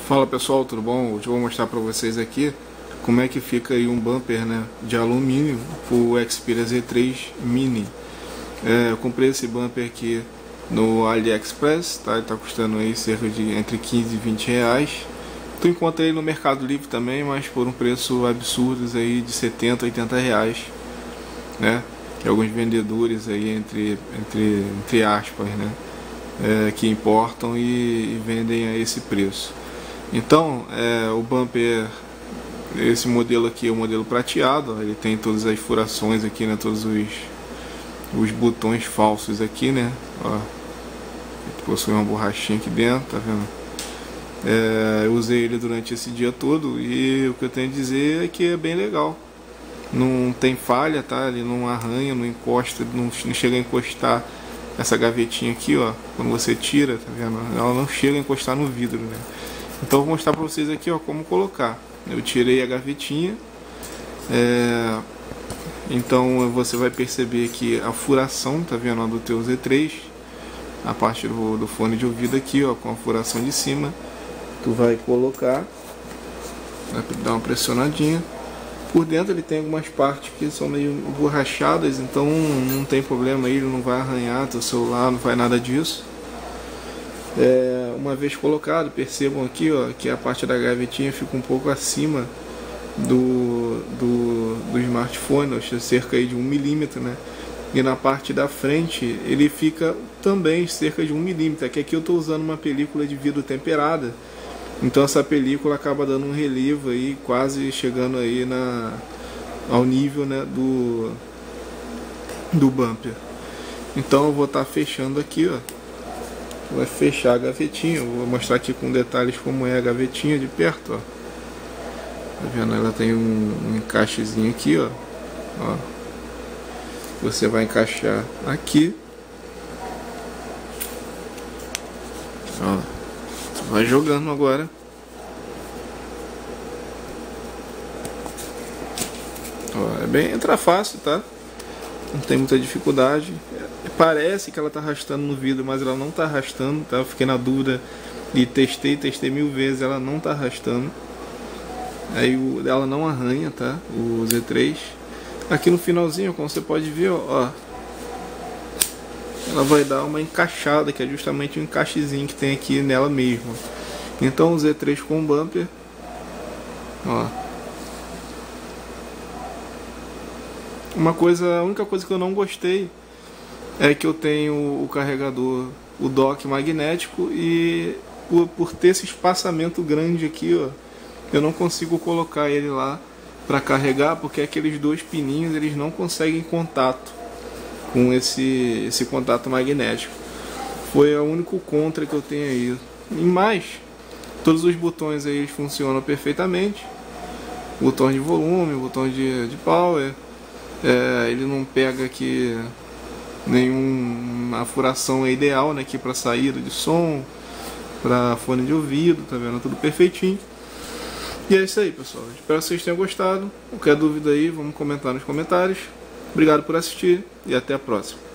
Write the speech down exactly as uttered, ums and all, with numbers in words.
Fala pessoal, tudo bom? Hoje eu vou mostrar para vocês aqui como é que fica aí um bumper, né, de alumínio para o Xperia Z três Mini. É, eu comprei esse bumper aqui no AliExpress, tá? Ele tá custando aí cerca de entre quinze e vinte reais. Tu encontra ele no Mercado Livre também, mas por um preço absurdo aí de setenta, oitenta reais, né? Que alguns vendedores aí entre entre entre aspas, né, é, que importam e, e vendem a esse preço. Então, é, o bumper, esse modelo aqui é o modelo prateado, ó, ele tem todas as furações aqui, né, todos os, os botões falsos aqui, né, ó, possui uma borrachinha aqui dentro, tá vendo? É, eu usei ele durante esse dia todo e o que eu tenho a dizer é que é bem legal, não tem falha, tá? Ele não arranha, não encosta, não, não chega a encostar essa gavetinha aqui, ó, quando você tira, tá vendo? Ela não chega a encostar no vidro, né? Então eu vou mostrar para vocês aqui, ó, como colocar. Eu tirei a gavetinha, é, então você vai perceber que a furação, tá vendo, ó, do teu Z três, a parte do, do fone de ouvido aqui, ó, com a furação de cima, tu vai colocar, vai dar uma pressionadinha. Por dentro ele tem algumas partes que são meio borrachadas, então não tem problema aí, ele não vai arranhar teu celular, não vai nada disso. É, uma vez colocado, percebam aqui, ó, que a parte da gavetinha fica um pouco acima do, do, do smartphone, ó, cerca aí de um milímetro, né? E na parte da frente ele fica também cerca de um milímetro. Aqui, aqui eu estou usando uma película de vidro temperada, então essa película acaba dando um relevo aí, quase chegando aí na, ao nível, né, do, do bumper. Então eu vou estar tá fechando aqui, ó. Vai fechar a gavetinha. Eu vou mostrar aqui com detalhes como é a gavetinha de perto, ó. Tá vendo? Ela tem um, um encaixezinho aqui, ó. Ó. Você vai encaixar aqui. Ó. Vai jogando agora. Ó, é bem, entra fácil, tá? Não tem muita dificuldade. Parece que ela tá arrastando no vidro, mas ela não tá arrastando, tá? Eu fiquei na dúvida e testei, testei mil vezes, ela não tá arrastando. Aí o, ela não arranha, tá? O Z três. Aqui no finalzinho, como você pode ver, ó, ela vai dar uma encaixada, que é justamente o encaixezinho que tem aqui nela mesmo. Então o Z três com bumper, ó. Uma coisa, a única coisa que eu não gostei é que eu tenho o carregador, o dock magnético, e por, por ter esse espaçamento grande aqui, ó, eu não consigo colocar ele lá para carregar, porque aqueles dois pininhos eles não conseguem contato com esse, esse contato magnético. Foi o único contra que eu tenho aí. E mais, todos os botões aí funcionam perfeitamente. Botão de volume, botão de, de power. É, ele não pega aqui nenhuma furação é ideal, né, aqui para saída de som, para fone de ouvido, tá vendo? Tudo perfeitinho. E é isso aí, pessoal. Espero que vocês tenham gostado. Qualquer dúvida aí, vamos comentar nos comentários. Obrigado por assistir e até a próxima.